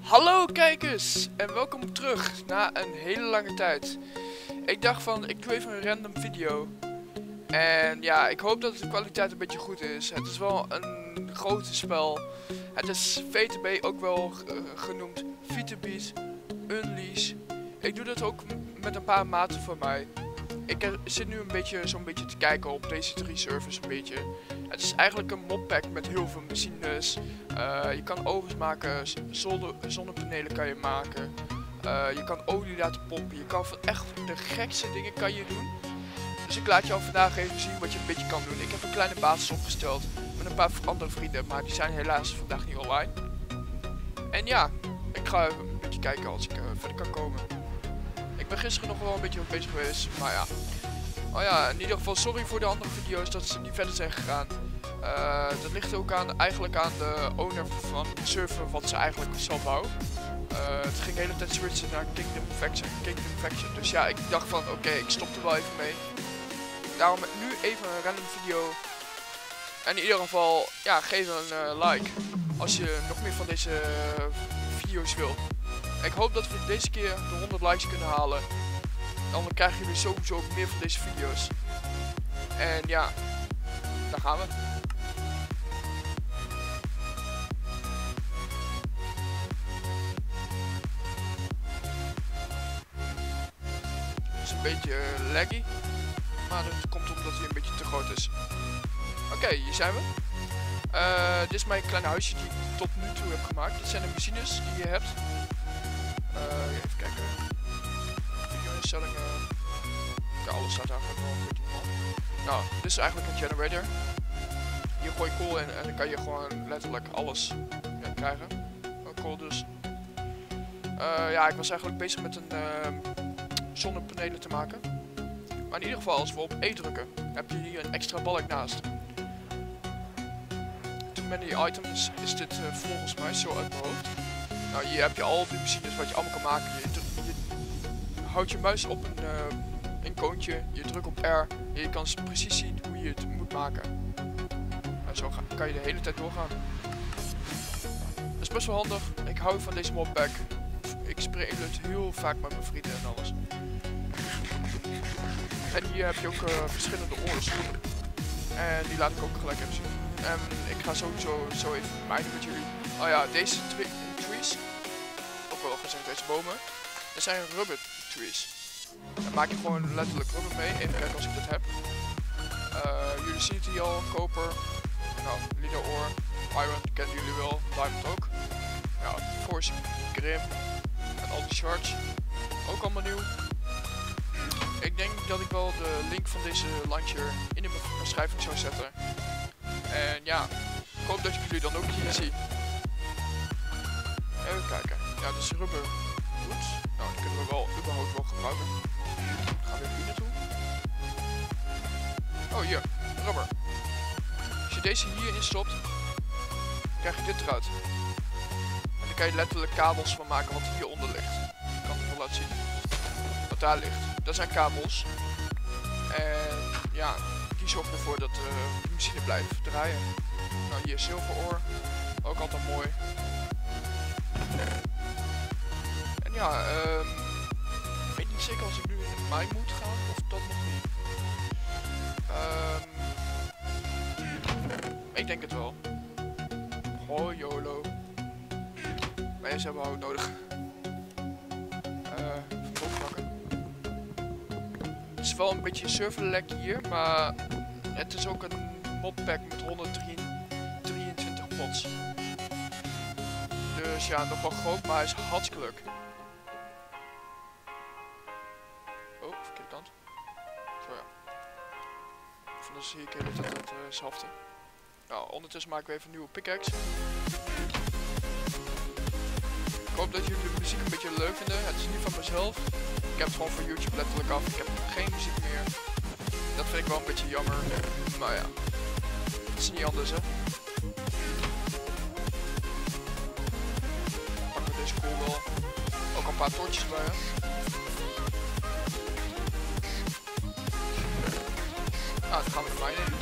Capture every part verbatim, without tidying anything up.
Hallo kijkers en welkom terug na een hele lange tijd. Ik dacht van ik doe even een random video. En ja, ik hoop dat de kwaliteit een beetje goed is. Het is wel een grote spel. Het is V T B, ook wel uh, genoemd VTBeat Unleash. Ik doe dat ook met een paar maten van mij. Ik uh, zit nu een beetje zo'n beetje te kijken op deze drie servers een beetje. Het is eigenlijk een modpack met heel veel machines. Uh, je kan ovens maken, zonne zonnepanelen kan je maken. Uh, je kan olie laten pompen. Je kan van echt de gekste dingen kan je doen. Dus ik laat jou vandaag even zien wat je een beetje kan doen. Ik heb een kleine basis opgesteld met een paar andere vrienden, maar die zijn helaas vandaag niet online. En ja, ik ga even een beetje kijken als ik uh, verder kan komen. Ik ben gisteren nog wel een beetje bezig geweest, maar ja. Oh ja, in ieder geval sorry voor de andere video's dat ze niet verder zijn gegaan. Uh, dat ligt ook aan, eigenlijk aan de owner van de server wat ze eigenlijk zal bouwen. Uh, het ging de hele tijd switchen naar Kingdom Faction, Kingdom Faction. Dus ja, ik dacht van oké, okay, ik stop er wel even mee. Daarom nu even een random video. En in ieder geval, ja, geef een uh, like als je nog meer van deze uh, video's wilt. Ik hoop dat we deze keer de honderd likes kunnen halen. Dan krijgen jullie sowieso meer van deze video's. En ja, daar gaan we. Het is een beetje uh, laggy. Maar dat komt omdat hij een beetje te groot is. Oké, okay, hier zijn we. Uh, dit is mijn kleine huisje die ik tot nu toe heb gemaakt. Dit zijn de machines die je hebt. Uh, even kijken. Video-instellingen. Ja, alles staat eigenlijk wel een beetje normaal. Nou, dit is eigenlijk een generator. Hier gooi je kool in en dan kan je gewoon letterlijk alles ja, krijgen. Een kool dus. Uh, ja, ik was eigenlijk bezig met een uh, zonnepanelen te maken. Maar in ieder geval, als we op E drukken, heb je hier een extra balk naast. Too many items is dit uh, volgens mij zo uit mijn hoofd. Nou, hier heb je al die machines wat je allemaal kan maken. Je, je houdt je muis op een, uh, een koontje, je drukt op R en je kan precies zien hoe je het moet maken. En zo ga, kan je de hele tijd doorgaan. Dat is best wel handig. Ik hou van deze modpack. Ik speel het heel vaak met mijn vrienden en alles. En hier heb je ook uh, verschillende oorlogsgroepen. En die laat ik ook gelijk even zien. En ik ga sowieso zo even mijnen met jullie. Oh ja, deze trees, ook wel gezegd deze bomen, dat zijn rubber trees. Daar maak je gewoon letterlijk rubber mee. Even kijken als ik dat heb. Uh, jullie zien het hier al, koper, nou, leader ore, iron kennen jullie wel, diamond ook. Ja, force, grim en al die shards, ook allemaal nieuw. Ik denk dat ik wel de link van deze launcher in de beschrijving zou zetten. En ja, ik hoop dat jullie dan ook hier zien. Even kijken. Ja, dit is rubber. Goed. Nou, die kunnen we wel überhaupt wel gebruiken. Gaan we even hier naartoe. Oh, hier. Rubber. Als je deze hierin stopt, krijg je dit eruit. En dan kan je letterlijk kabels van maken wat hieronder ligt. Ik kan het wel laten zien. Wat daar ligt. Dat zijn kabels. En ja, die zorgen ervoor dat uh, de machine blijft draaien. Nou, hier zilveroor. Ook altijd mooi. En ja, um, ik weet niet zeker als ik nu in de mine moet gaan of dat nog niet. Um, ik denk het wel. Hoi YOLO. Maar eerst hebben we hout nodig. Uh, Het is wel een beetje serverlek hier, maar het is ook een modpack met honderddrieëntwintig mods. Dus ja, nog wel groot, maar hij is hartstikke leuk. Oh, verkeerde kant. Zo ja. Van zie ik hele tijd hetzelfde. Nou, ondertussen maken we even een nieuwe pickaxe. Ik hoop dat jullie de muziek een beetje leuk vinden. Het is niet van mezelf. Ik heb het gewoon van YouTube letterlijk af. Ik heb geen muziek meer. Dat vind ik wel een beetje jammer. Maar ja, het is niet anders hè. Pakken we deze kool wel. Ook een paar tortjes bij hè. Nou, dan gaan we er minen.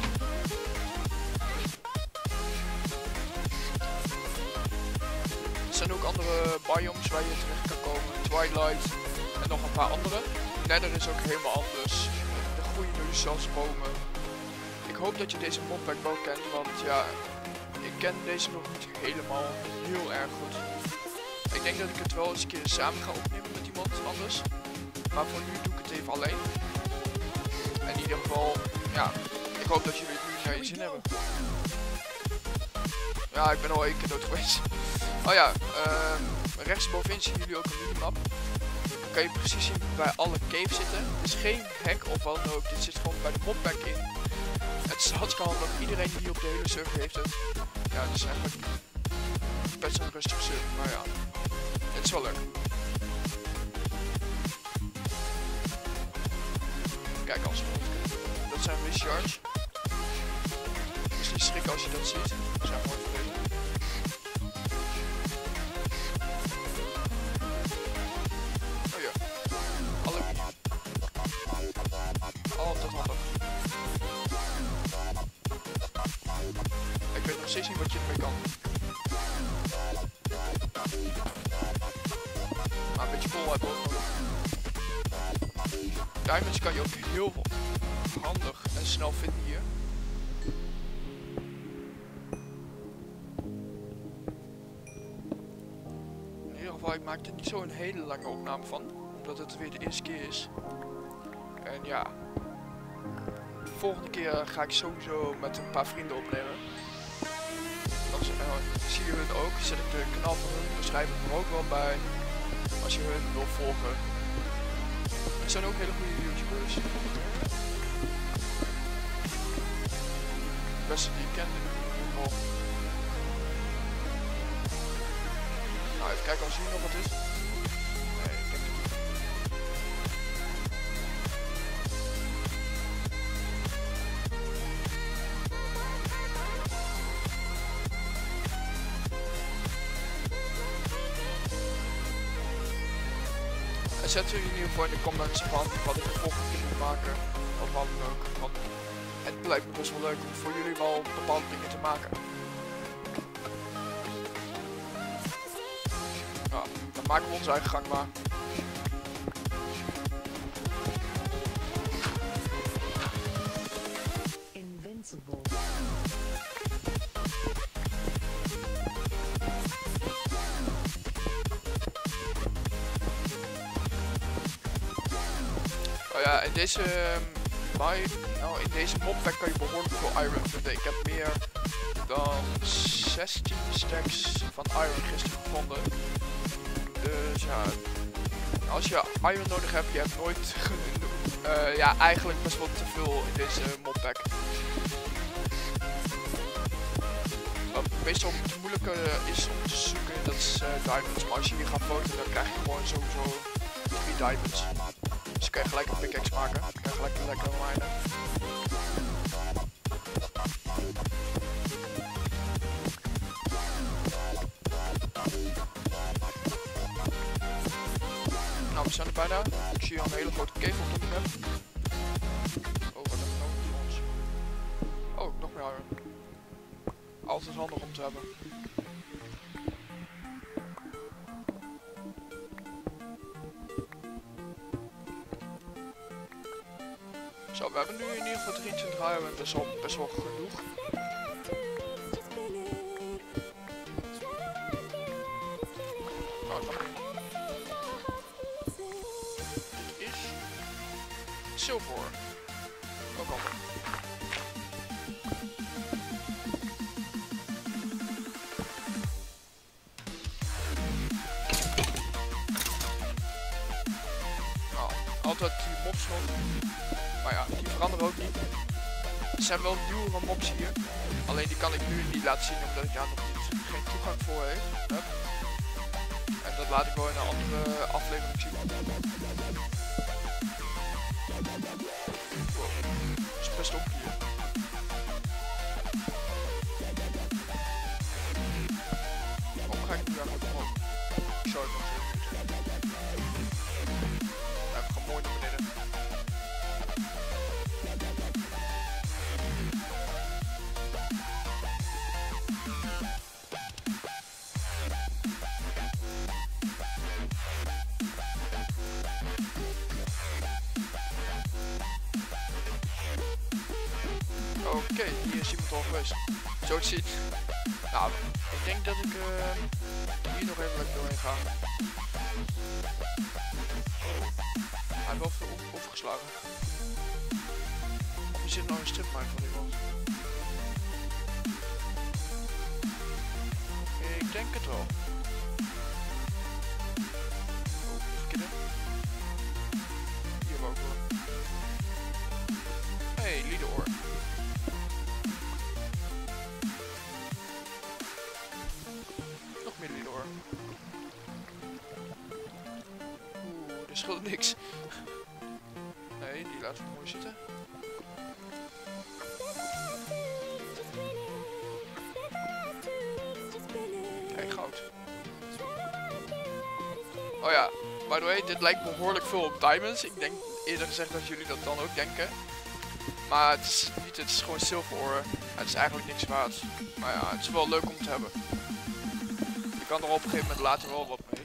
zijn ook andere biomes waar je terecht kan komen. Twilight en nog een paar andere. Nether is ook helemaal anders. Er groeien nu zelfs bomen. Ik hoop dat je deze modpack wel kent, want ja, ik ken deze nog niet helemaal heel erg goed. Ik denk dat ik het wel eens een keer samen ga opnemen met iemand anders. Maar voor nu doe ik het even alleen. En in ieder geval, ja, ik hoop dat jullie het nu naar je zin hebben. Ja, ik ben al één keer dood geweest. Oh ja, uh, rechtsbovenin zien jullie ook een minimap. Dan kan je precies zien bij alle caves zitten. Het is geen hack of wat dan ook, dit zit gewoon bij de modpack in. Het is hartstikke handig, iedereen die op de hele server heeft het. Ja, het is eigenlijk best een rustig server, maar ja, het is wel leuk. Kijk als dat zijn Wishshards. Dus niet schrikken als je dat ziet. Dat zijn mooi verleden. Oh ja. Aluminium. Altijd handig. Ik weet nog steeds niet wat je ermee kan. Maar een beetje vol hebben ook nodig. Diamonds kan je ook heel handig en snel vinden hier. In ieder geval, ik maak er niet zo een hele lange opname van, omdat het weer de eerste keer is. En ja, de volgende keer ga ik sowieso met een paar vrienden opnemen. Dan uh, zie je hun ook, zet ik de kanaal van hun, dan schrijf ik er ook wel bij, als je hun wil volgen. Het zijn ook hele goede YouTubers. De beste die ik ken. Oh. Nou, even kijken als hier nog wat is. Nee, ik denk het niet. En zet u in ieder geval in de comments van wat ik de volgende keer moet maken. Of wat dan ook. Want het lijkt me best wel leuk om voor jullie wel bepaalde dingen te maken. Nou, dan maken we onze eigen gang maar. Invincible. Oh ja, in deze bij, nou, in deze modpack kan je behoorlijk veel iron vinden. Ik heb meer dan zestien stacks van iron gisteren gevonden. Dus ja, als je iron nodig hebt, je hebt nooit genoeg. Uh, ja, eigenlijk best wel te veel in deze modpack. Wat meestal het moeilijke is om te zoeken, dat is uh, diamonds. Maar als je hier gaat voten, dan krijg je gewoon sowieso drie diamonds. Dus kan je gelijk een pickaxe maken. Dan kan je gelijk een lekkere minen. Nou, we zijn er bijna. Ik zie al een hele grote cave op de map. Oh, wat hebben we nodig voor ons? Oh, nog meer iron. Altijd handig om te hebben. Zo, we hebben nu in ieder geval drieëntwintig iron, dat is al best wel genoeg. Oh, nog één. Dit is zilver. Ook handig. Nou, altijd die mobs nog. Maar ja, die veranderen ook niet. Er zijn wel nieuwe mobs hier. Alleen die kan ik nu niet laten zien omdat ik daar nog niet, geen toegang voor heb. En dat laat ik wel in een andere aflevering zien. Wow, dat is best donker hier. Waarom ga ik nu eigenlijk omhoog? Ik zou het nog even doen. Ja, we gaan mooi naar beneden. oké, okay, hier is iemand al geweest. Zo te zien. Nou, ik denk dat ik uh, hier nog even lekker doorheen ga. Hij heeft wel veel op opgeslagen. Of is dit nou een stripmine van iemand? Ik denk het wel. Oh, verkeerde. Hier ook wel. Hey, Lidoor. Nog meer Lidoor. Oeh, er scheelt niks. Nee, die laten we mooi zitten. Kijk, goud. Oh ja, by the way, dit lijkt behoorlijk veel op diamonds. Ik denk eerder gezegd dat jullie dat dan ook denken. Maar het is niet, het is gewoon zilveroren. Het is eigenlijk niks waard. Maar ja, het is wel leuk om te hebben. Je kan er op een gegeven moment later wel wat mee.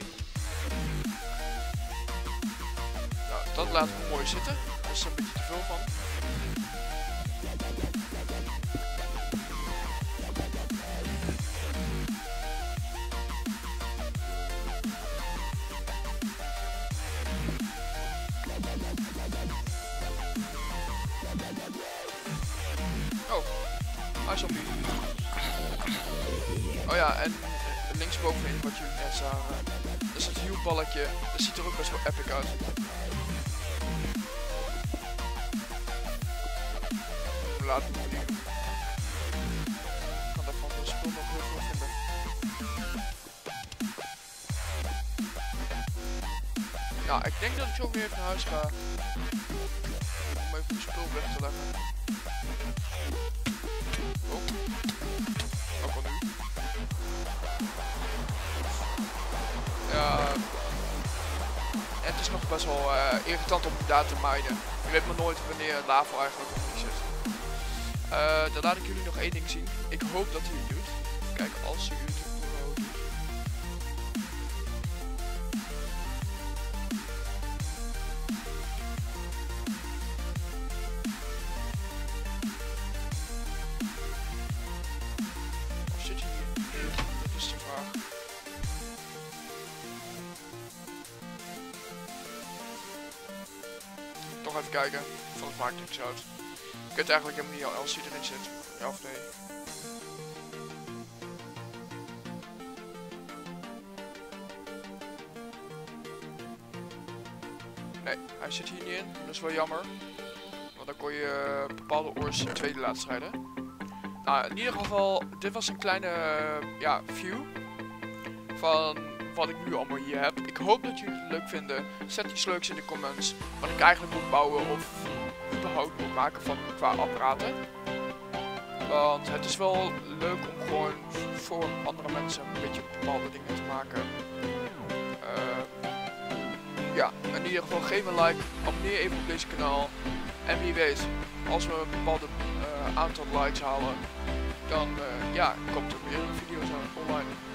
Nou, dat laten we mooi zitten. Daar is er een beetje te veel van. Oh, hij is op hier. Oh ja, en linksbovenin wat jullie net zagen, dat is het hielballetje. Dat ziet er ook best wel epic uit. Laten we die doen. Ik kan daarvan de spul nog heel veel vinden. Ja, ik denk dat ik zo weer even naar huis ga. Om even de spul weg te leggen. Oh. Ook al nu. Ja. Het is nog best wel uh, irritant om daar te minen. Je weet maar nooit wanneer lava eigenlijk op niet zit. Uh, dan laat ik jullie nog één ding zien. Ik hoop dat hij het doet. Kijk, als hij het doet. Of zit hij hier? Dat is de vraag. Toch even kijken. Van het maakt niks uit. Ik weet eigenlijk helemaal niet als hij erin zit. Ja of nee? Nee, hij zit hier niet in. Dat is wel jammer. Want dan kon je uh, bepaalde oors in tweede laten strijden. Nou, in ieder geval, dit was een kleine uh, ja, view van wat ik nu allemaal hier heb. Ik hoop dat jullie het leuk vinden. Zet iets leuks in de comments. Wat ik eigenlijk moet bouwen of überhaupt moet maken van qua apparaten. Want het is wel leuk om gewoon voor andere mensen een beetje bepaalde dingen te maken. Uh, ja, in ieder geval geef een like, abonneer even op deze kanaal. En wie weet, als we een bepaald uh, aantal likes halen, dan uh, ja, komt er weer een video online.